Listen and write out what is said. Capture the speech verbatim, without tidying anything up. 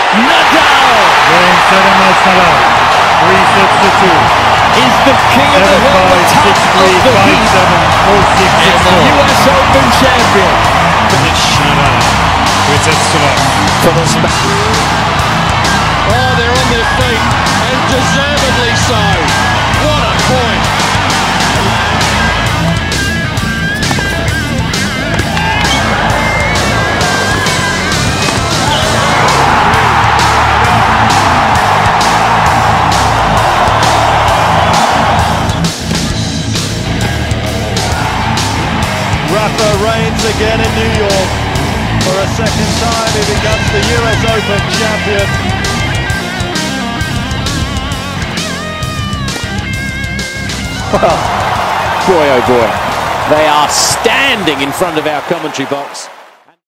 Nadal! Game seven match Nadal. Three sets to two. Is the king of the Seven hill, five, the top six of three, the five heat, seven, four six, six and the four. U S Open champion. Finish Nadal. Three sets to love. For the Sp- oh, they're on their feet, and deservedly so. What a point! Rafa reigns again in New York. For a second time he becomes the U S Open champion. Well, boy oh boy, they are standing in front of our commentary box.